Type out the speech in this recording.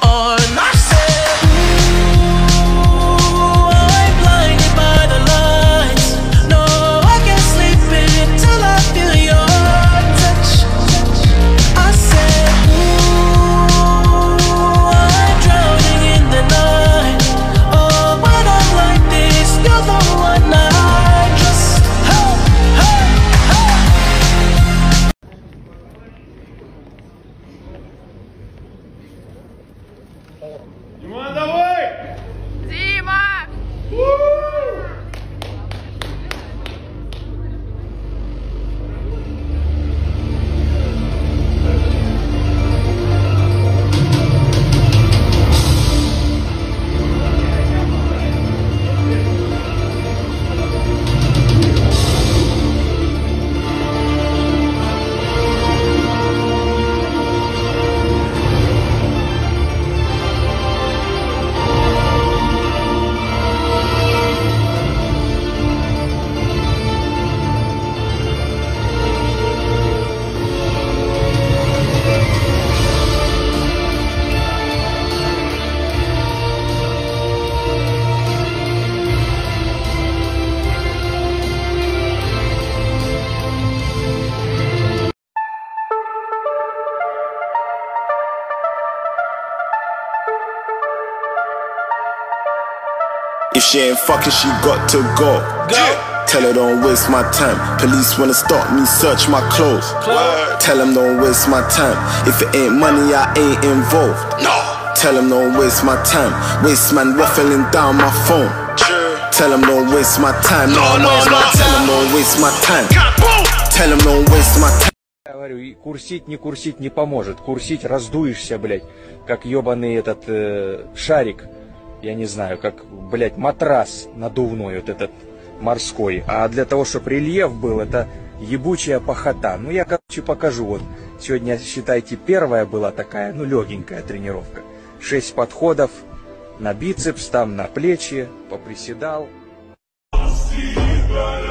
on. I said, ooh, I'm blinded by the lights. No, I can't sleep until I feel your touch. I said, ooh, I'm drowning in the night. Oh, when I'm like this, you're the one I trust. Hey, hey, hey. Дима, давай! Дима! If she ain't fucking, she got to go. Tell her don't waste my time. Police wanna stop me, search my clothes. Tell them don't waste my time. If it ain't money, I ain't involved. Tell them don't waste my time. Waste man waffling down my phone. Tell them don't waste my time. Tell them don't waste my time. Tell them don't waste my time. Говорю, и курсить не поможет. Курсить раздуешься, блядь, как ебаный этот шарик. Я не знаю, как, блядь, матрас надувной вот этот морской. А для того, чтобы рельеф был, это ебучая похота. Ну, я, короче, покажу. Вот сегодня, считайте, первая была такая, ну, легенькая тренировка. 6 подходов на бицепс, там на плечи, поприседал.